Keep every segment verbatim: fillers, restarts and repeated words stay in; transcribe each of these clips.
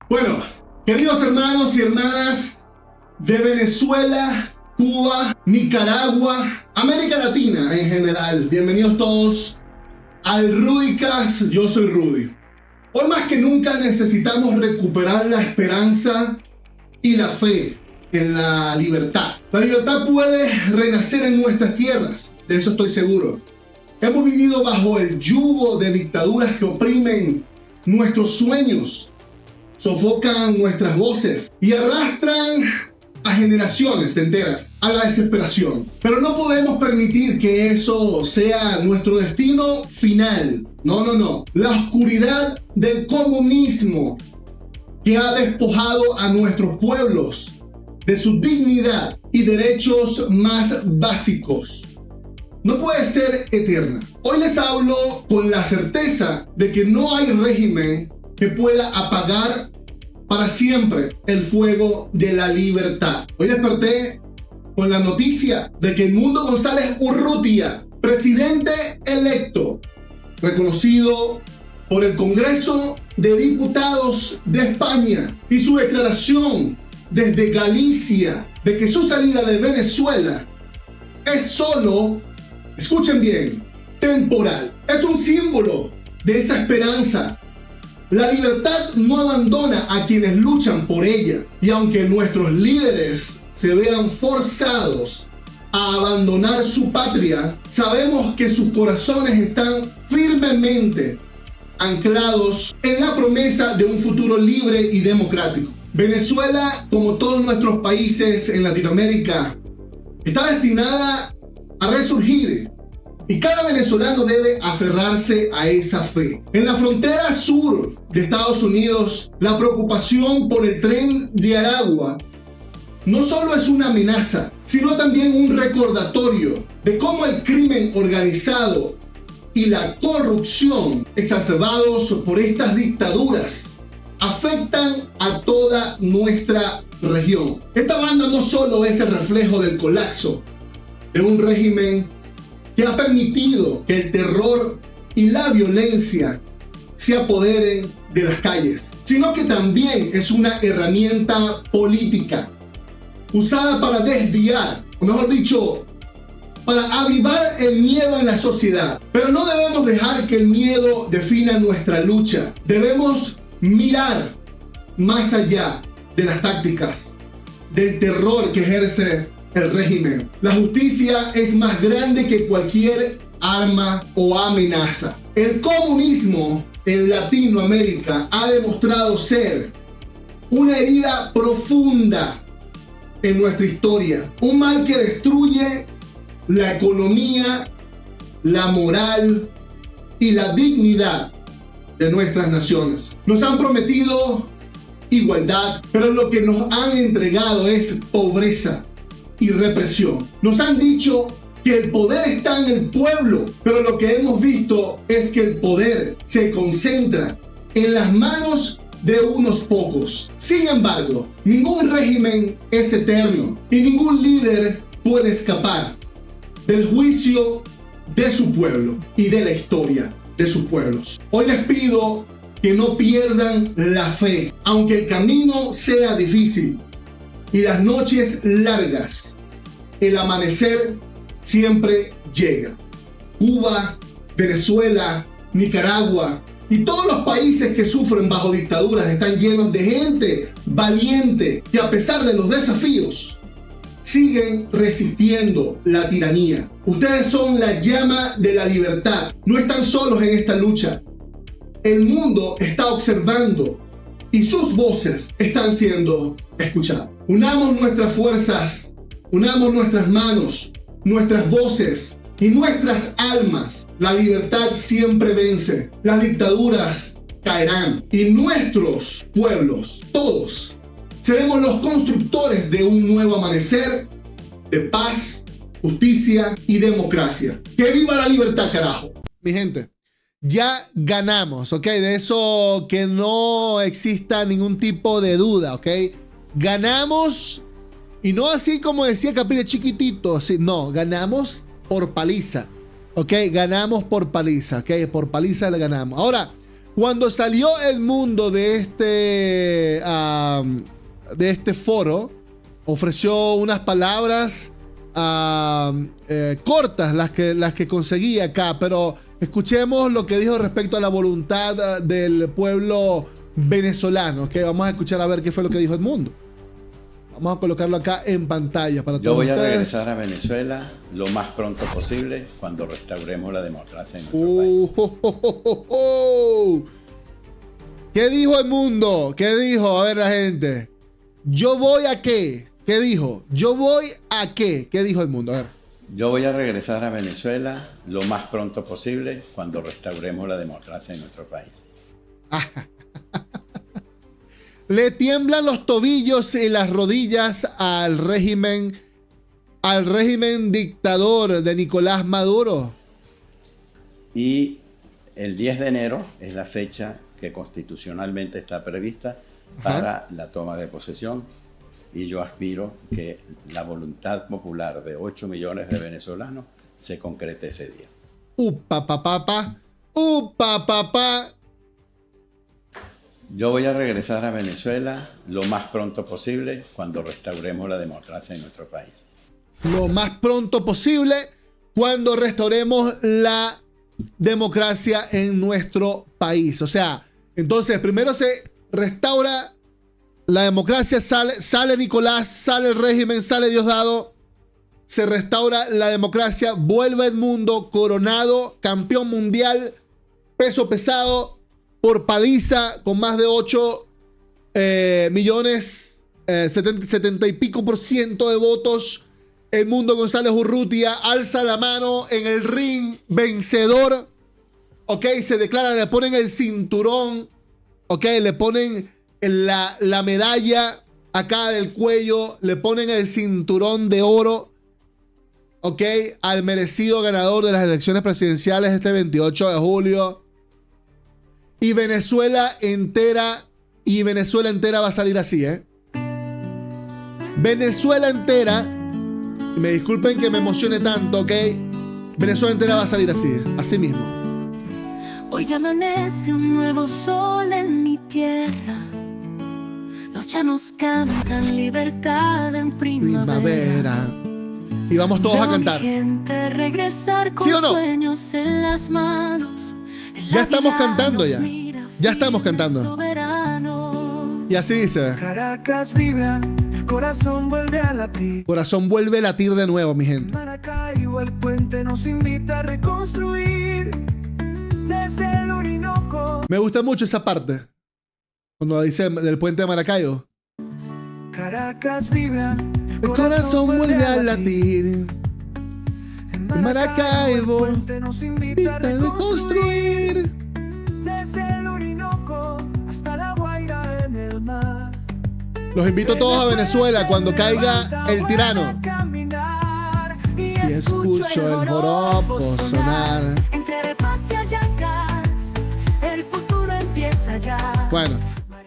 Bueno, queridos hermanos y hermanas de Venezuela, Cuba, Nicaragua, América Latina en general, bienvenidos todos al Rudycast. Yo soy Rudy. Hoy más que nunca necesitamos recuperar la esperanza y la fe en la libertad. La libertad puede renacer en nuestras tierras, de eso estoy seguro. Hemos vivido bajo el yugo de dictaduras que oprimen nuestros sueños, sofocan nuestras voces y arrastran a generaciones enteras a la desesperación. Pero no podemos permitir que eso sea nuestro destino final. No, no, no. La oscuridad del comunismo que ha despojado a nuestros pueblos de su dignidad y derechos más básicos no puede ser eterna. Hoy les hablo con la certeza de que no hay régimen que pueda apagar para siempre el fuego de la libertad. Hoy desperté con la noticia de que Edmundo González Urrutia, presidente electo, reconocido por el Congreso de Diputados de España, y su declaración desde Galicia de que su salida de Venezuela es solo, escuchen bien, temporal. Es un símbolo de esa esperanza. La libertad no abandona a quienes luchan por ella, y aunque nuestros líderes se vean forzados a abandonar su patria, sabemos que sus corazones están firmemente anclados en la promesa de un futuro libre y democrático. Venezuela, como todos nuestros países en Latinoamérica, está destinada a resurgir, y cada venezolano debe aferrarse a esa fe. En la frontera sur de Estados Unidos, la preocupación por el tren de Aragua no solo es una amenaza, sino también un recordatorio de cómo el crimen organizado y la corrupción, exacerbados por estas dictaduras, afectan a toda nuestra región. Esta banda no solo es el reflejo del colapso de un régimen que ha permitido que el terror y la violencia se apoderen de las calles, sino que también es una herramienta política usada para desviar, o mejor dicho, para avivar el miedo en la sociedad. Pero no debemos dejar que el miedo defina nuestra lucha. Debemos mirar más allá de las tácticas, del terror que ejerce el régimen. La justicia es más grande que cualquier arma o amenaza. El comunismo en Latinoamérica ha demostrado ser una herida profunda en nuestra historia, un mal que destruye la economía, la moral y la dignidad de nuestras naciones. Nos han prometido igualdad, pero lo que nos han entregado es pobreza y represión. Nos han dicho que el poder está en el pueblo, pero lo que hemos visto es que el poder se concentra en las manos de unos pocos. Sin embargo, ningún régimen es eterno y ningún líder puede escapar del juicio de su pueblo y de la historia de sus pueblos. Hoy les pido que no pierdan la fe, aunque el camino sea difícil y las noches largas, el amanecer siempre llega. Cuba, Venezuela, Nicaragua y todos los países que sufren bajo dictaduras están llenos de gente valiente que, a pesar de los desafíos, siguen resistiendo la tiranía. Ustedes son la llama de la libertad. No están solos en esta lucha. El mundo está observando y sus voces están siendo escuchadas. Unamos nuestras fuerzas, unamos nuestras manos, nuestras voces y nuestras almas. La libertad siempre vence. Las dictaduras caerán y nuestros pueblos, todos, seremos los constructores de un nuevo amanecer de paz, justicia y democracia. ¡Que viva la libertad, carajo! Mi gente, ya ganamos, ¿ok? De eso que no exista ningún tipo de duda, ¿ok? Ganamos, y no así como decía Caprile, chiquitito, así, no, ganamos por paliza, ¿ok? Ganamos por paliza, ¿ok? Por paliza le ganamos. Ahora, Cuando salió Edmundo de este, um, de este foro, ofreció unas palabras uh, eh, cortas, las que, las que conseguí acá, pero escuchemos lo que dijo respecto a la voluntad del pueblo venezolano. Okay, vamos a escuchar a ver qué fue lo que dijo Edmundo. Vamos a colocarlo acá en pantalla para todos Yo voy a ustedes. regresar a Venezuela lo más pronto posible cuando restauremos la democracia en nuestro Uh, país. oh, oh, oh, oh. ¿Qué dijo Edmundo? ¿Qué dijo? A ver, la gente. ¿Yo voy a qué? ¿Qué dijo? ¿Yo voy a qué? ¿Qué dijo Edmundo? A ver. Yo voy a regresar a Venezuela lo más pronto posible cuando restauremos la democracia en nuestro país. Le tiemblan los tobillos y las rodillas al régimen, al régimen dictador de Nicolás Maduro. Y el diez de enero es la fecha que constitucionalmente está prevista para Ajá. la toma de posesión. Y yo aspiro que la voluntad popular de ocho millones de venezolanos se concrete ese día. Upa, pa, pa, pa. Upa, pa, pa. Yo voy a regresar a Venezuela lo más pronto posible cuando restauremos la democracia en nuestro país. Lo más pronto posible cuando restauremos la democracia en nuestro país. O sea, entonces primero se restaura la democracia, sale, sale Nicolás, sale el régimen, sale Diosdado, se restaura la democracia, vuelve Edmundo coronado, campeón mundial, peso pesado, por paliza, con más de ocho eh, millones, eh, setenta y pico por ciento de votos. Edmundo González Urrutia alza la mano en el ring, vencedor. Ok, se declara, le ponen el cinturón. Ok, le ponen la, la medalla acá del cuello, le ponen el cinturón de oro. Ok, al merecido ganador de las elecciones presidenciales este veintiocho de julio. Y Venezuela entera, y Venezuela entera va a salir así, ¿eh? Venezuela entera, y me disculpen que me emocione tanto, ¿ok? Venezuela entera va a salir así, así mismo. Hoy amanece un nuevo sol en mi tierra. Los llanos cantan libertad en primavera. Primavera. Y vamos todos Veo a cantar. Mi gente regresar con ¿Sí o no? Sueños en las manos. Ya estamos cantando ya. Ya estamos cantando. Y así dice. Caracas vibra, corazón vuelve a latir. Corazón vuelve a latir de nuevo, mi gente. Maracaibo, el puente nos invita a reconstruir. Desde el Orinoco. Me gusta mucho esa parte. Cuando dice del puente de Maracaibo. Caracas vibra, el corazón vuelve a latir. En Maracaibo, nos invita a reconstruir. Desde el Orinoco hasta la Guaira en el mar. Los invito a todos a Venezuela cuando caiga el tirano. Y escucho el joropo sonar. Entre paz y hallacas, el futuro empieza ya. Bueno.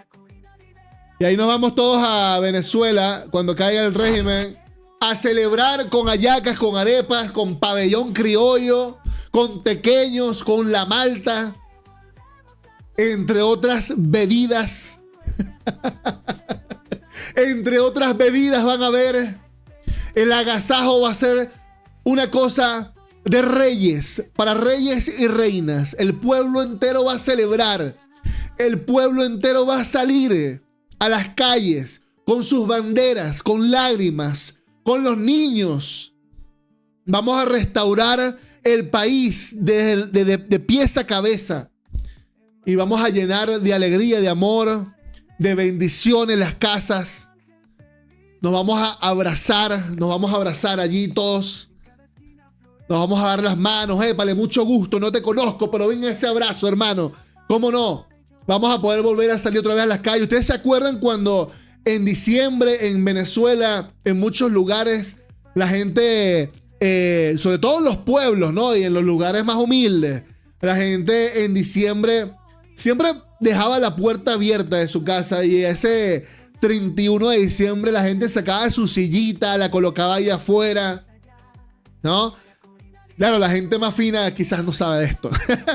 Y ahí nos vamos todos a Venezuela cuando caiga el régimen. A celebrar con hallacas, con arepas, con pabellón criollo, con tequeños, con la malta, entre otras bebidas. Entre otras bebidas van a ver. El agasajo va a ser una cosa de reyes, para reyes y reinas. El pueblo entero va a celebrar. El pueblo entero va a salir a las calles con sus banderas, con lágrimas, con los niños. Vamos a restaurar el país de, de, de, de pies a cabeza. Y vamos a llenar de alegría, de amor, de bendiciones las casas. Nos vamos a abrazar, nos vamos a abrazar allí todos. Nos vamos a dar las manos. Épale, mucho gusto, no te conozco, pero ven ese abrazo, hermano. ¿Cómo no? Vamos a poder volver a salir otra vez a las calles. ¿Ustedes se acuerdan cuando en diciembre en Venezuela, en muchos lugares, la gente, eh, sobre todo en los pueblos, ¿no? Y en los lugares más humildes, la gente en diciembre siempre dejaba la puerta abierta de su casa y ese treinta y uno de diciembre la gente sacaba su sillita, la colocaba ahí afuera, ¿no? Claro, la gente más fina quizás no sabe de esto.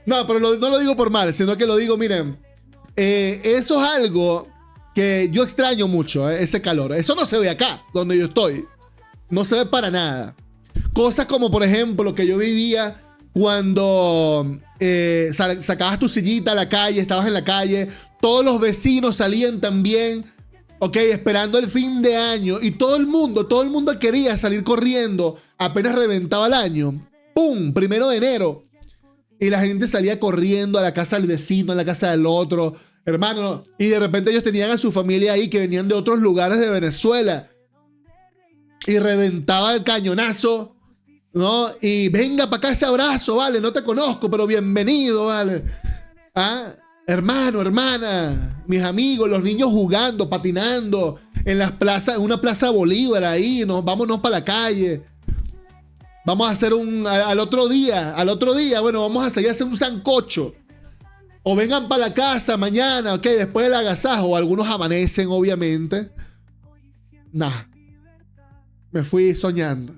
No, pero lo- no lo digo por mal, sino que lo digo, miren, eh, eso es algo que yo extraño mucho, eh, ese calor. Eso no se ve acá, donde yo estoy. No se ve para nada. Cosas como, por ejemplo, que yo vivía cuando eh, sa- sacabas tu sillita a la calle, estabas en la calle, todos los vecinos salían también, ok, esperando el fin de año, y todo el mundo, todo el mundo quería salir corriendo apenas reventaba el año. ¡Pum! Primero de enero. Y la gente salía corriendo a la casa del vecino, a la casa del otro, hermano. Y de repente ellos tenían a su familia ahí que venían de otros lugares de Venezuela. Y reventaba el cañonazo, ¿no? Y venga para acá ese abrazo, vale, no te conozco, pero bienvenido, vale. ¿Ah? Hermano, hermana, mis amigos, los niños jugando, patinando en las plazas, en una plaza Bolívar ahí, nos, vámonos para la calle. Vamos a hacer un, al, al otro día, al otro día, bueno, vamos a salir a hacer un sancocho. O vengan para la casa mañana, ok, después del agasajo. Algunos amanecen, obviamente. Nah. Me fui soñando.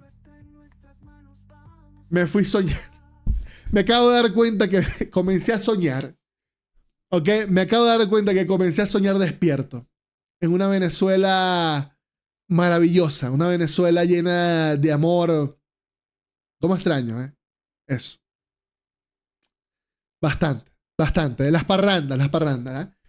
Me fui soñando. Me acabo de dar cuenta que comencé a soñar. Ok, me acabo de dar cuenta que comencé a soñar despierto. En una Venezuela maravillosa. Una Venezuela llena de amor. ¿Cómo extraño, eh? Eso. Bastante, bastante. Las parrandas, las parrandas, ¿eh?